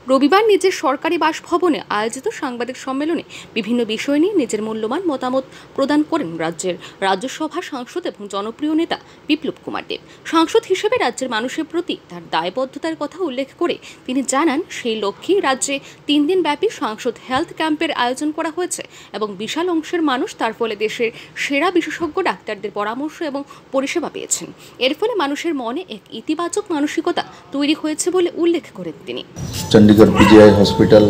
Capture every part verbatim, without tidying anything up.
রবিবার নিজের সরকারি বাসভবনে আয়োজিত সাংবাদিক সম্মেলনে বিভিন্ন বিষয় নিয়ে নিজের মূল্যবান মতামত প্রদান করেন রাজ্যের রাজ্যসভা সাংসদ এবং জনপ্রিয় নেতা বিপ্লব কুমার দেব। সাংসদ হিসেবে রাজ্যের মানুষের প্রতি তার দায়বদ্ধতার কথা উল্লেখ করে তিনি জানান, সেই লক্ষ্যেই রাজ্যে তিন দিন ব্যাপী সাংসদ হেলথ ক্যাম্পের আয়োজন করা হয়েছে এবং বিশাল অংশের মানুষ তার ফলে দেশের সেরা বিশেষজ্ঞ ডাক্তারদের পরামর্শ এবং পরিষেবা পেয়েছেন। এর ফলে মানুষের মনে এক ইতিবাচক মানসিকতা তৈরি হয়েছে বলে উল্লেখ করেন তিনি। চণ্ডীগড় পিজিআই হসপিটাল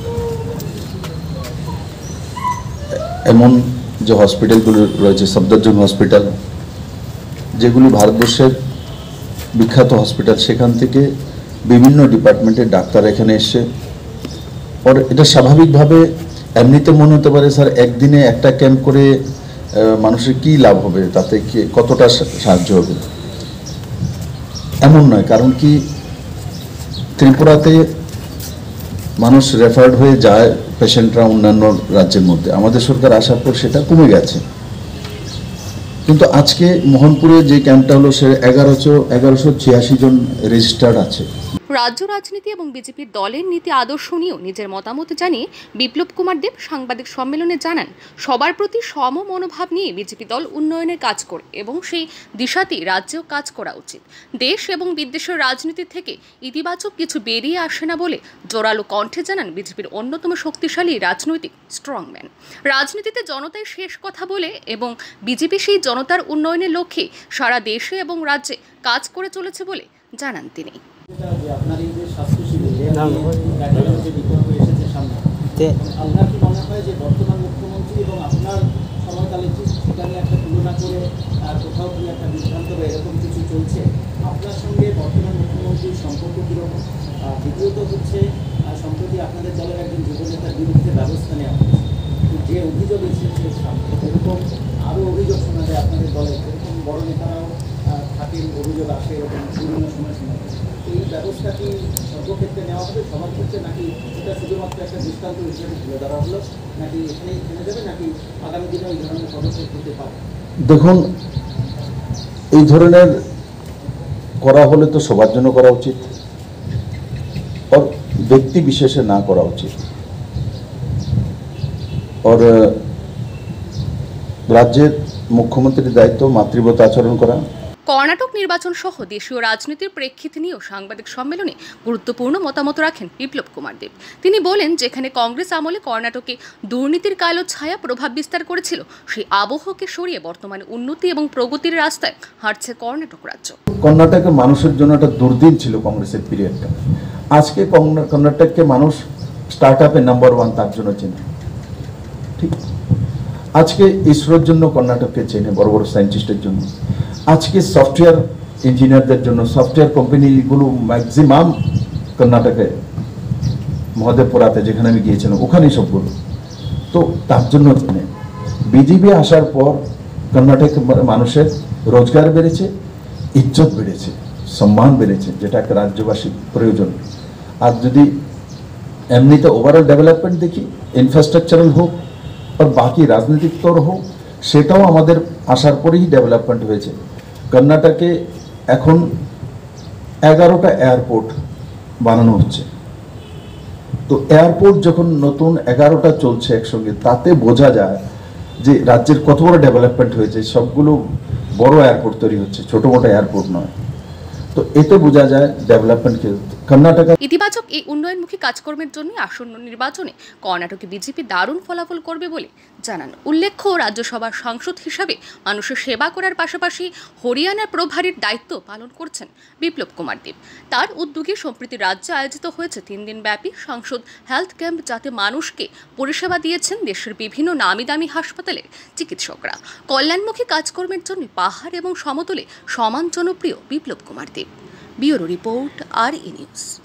এমন যে হসপিটালগুলো রয়েছে, সফদরজং হসপিটাল, যেগুলি ভারতবর্ষের বিখ্যাত হসপিটাল, সেখান থেকে বিভিন্ন ডিপার্টমেন্টের ডাক্তার এখানে এসে, আর এটা স্বাভাবিকভাবে এমনিতে মনে হতে পারে স্যার একদিনে একটা ক্যাম্প করে মানুষের কি লাভ হবে, তাতে কি কতটা সাহায্য হবে, এমন নয়। কারণ কি ত্রিপুরাতে মানুষ রেফার্ড হয়ে যায় পেশেন্টরা অন্যান্য রাজ্যের মধ্যে, আমাদের সরকার আসার পর সেটা কমে গেছে। কিন্তু আজকে মোহনপুরে যে ক্যাম্পটা হলো, সে এগারোশো এগারোশো ছিয়াশি জন রেজিস্টার্ড আছে। রাজ্য রাজনীতি এবং বিজেপির দলের নীতি আদর্শ নিয়েও নিজের মতামত জানিয়ে বিপ্লব কুমার দেব সাংবাদিক সম্মেলনে জানান, সবার প্রতি সম মনোভাব নিয়ে বিজেপি দল উন্নয়নের কাজ করে এবং সেই দিশাতেই রাজ্যেও কাজ করা উচিত। দেশ এবং বিদেশের রাজনীতি থেকে ইতিবাচক কিছু বেরিয়ে আসে না বলে জোরালো কণ্ঠে জানান বিজেপির অন্যতম শক্তিশালী রাজনৈতিক স্ট্রংম্যান। রাজনীতিতে জনতাই শেষ কথা বলে এবং বিজেপি সেই জনতার উন্নয়নের লক্ষ্যে সারা দেশে এবং রাজ্যে কাজ করে চলেছে বলে জানান তিনি। আপনার এই যে স্বাস্থ্য শিবির যে বিতর্ক এসেছে সামনে, আপনার কি মনে হয় যে বর্তমান মুখ্যমন্ত্রী এবং আপনার সময়কালে সেটা নিয়ে একটা তুলনা করে কোথাও কি একটা বিভ্রান্ত বা এরকম কিছু চলছে? আপনার সঙ্গে বর্তমান মুখ্যমন্ত্রীর সম্পর্ক কীরকম? দ্বিতীয়ত হচ্ছে, সম্প্রতি আপনাদের দলের একজন যুবনেতার বিরুদ্ধে ব্যবস্থা নেওয়া হয়েছে, যে অভিযোগ এসেছে সামনে, এরকম আরও অভিযোগ শোনা যায় আপনাদের দলে, এরকম বড় নেতারাও থাকেন, অভিযোগ আসে এরকম বিভিন্ন সময় শোনা যায়। এই ব্যবস্থা কি সর্বক্ষেত্রে নেওয়া হবে, সবার ক্ষেত্রে, নাকি এটা শুধুমাত্র একটা দৃষ্টান্ত হিসেবে তুলে ধরা হলো, নাকি এখানেই থেমে যাবে, নাকি আগামী দিনে এই ধরনের পদক্ষেপ হতে পারে? দেখুন, এই ধরনের করা হলে তো সবার জন্য করা উচিত, আর ব্যক্তি বিশেষে না করা উচিত। আর রাজ্যের মুখ্যমন্ত্রীর দায়িত্ব মাতৃবত আচরণ করা। কর্ণাটক নির্বাচন সহ দেশীয় রাজনীতির প্রেক্ষিতে নিয়েও সাংবাদিক সম্মেলনে গুরুত্বপূর্ণ মতামত রাখেন বিপ্লব কুমার দেব। তিনি বলেন, যেখানে কংগ্রেস আমলে কর্ণাটকে দুর্নীতির কালো ছায়া প্রভাব বিস্তার করেছিল, সেই আবহকে সরিয়ে বর্তমানে উন্নতি এবং প্রগতির রাস্তায় হাঁটছে কর্ণাটক রাজ্য। কর্ণাটকের মানুষের জন্য একটা দুর্দিন ছিল কংগ্রেসের পিরিয়ডটা। আজকে কর্ণাটককে মানুষ স্টার্ট আপে নাম্বার ওয়ান তার জন্য চেনে। ঠিক, আজকে ইসরোর জন্য কর্ণাটককে চেনে, বড় বড় সায়েন্টিস্টের জন্য। আজকে সফটওয়্যার ইঞ্জিনিয়ারদের জন্য সফটওয়্যার কোম্পানিগুলো ম্যাক্সিমাম কর্ণাটকে, মহদেবপুরাতে যেখানে আমি গিয়েছিলাম, ওখানেই সবগুলো। তো তার জন্য বিজেপি আসার পর কর্ণাটক মানুষের রোজগার বেড়েছে, ইজ্জত বেড়েছে, সম্মান বেড়েছে, যেটা একটা রাজ্যবাসীর প্রয়োজন। আর যদি এমনিতে ওভারঅল ডেভেলপমেন্ট দেখি, ইনফ্রাস্ট্রাকচারাল হোক আর বাকি রাজনৈতিক স্তর হোক, সেটাও আমাদের আসার পরেই ডেভেলপমেন্ট হয়েছে। কর্ণাটকে এখন এগারোটা এয়ারপোর্ট বানানো হচ্ছে। তো এয়ারপোর্ট যখন নতুন এগারোটা চলছে একসঙ্গে, তাতে বোঝা যায় যে রাজ্যের কত বড় ডেভেলপমেন্ট হয়েছে। সবগুলো বড় এয়ারপোর্ট তৈরি হচ্ছে, ছোট মোটো এয়ারপোর্ট নয়। তো এতে বোঝা যায় ডেভেলপমেন্টকে। কর্ণাটক ইতিবাচক এই উন্নয়নমুখী কাজকর্মের জন্য আসন্ন নির্বাচনে কর্ণাটকে বিজেপি দারুণ ফলাফল করবে বলে জানান। উল্লেখ্য, রাজ্যসভার সাংসদ হিসাবে মানুষের সেবা করার পাশাপাশি হরিয়ানার প্রভারীর দায়িত্ব পালন করছেন বিপ্লব কুমার দেব। তার উদ্যোগে সম্প্রতি রাজ্যে আয়োজিত হয়েছে তিন দিন ব্যাপী সাংসদ হেলথ ক্যাম্প, যাতে মানুষকে পরিষেবা দিয়েছেন দেশের বিভিন্ন নামি দামি হাসপাতালের চিকিৎসকরা। কল্যাণমুখী কাজকর্মের জন্য পাহাড় এবং সমতলে সমান জনপ্রিয় বিপ্লব কুমার দেব। ব্যুরো রিপোর্ট, আর ই নিউজ।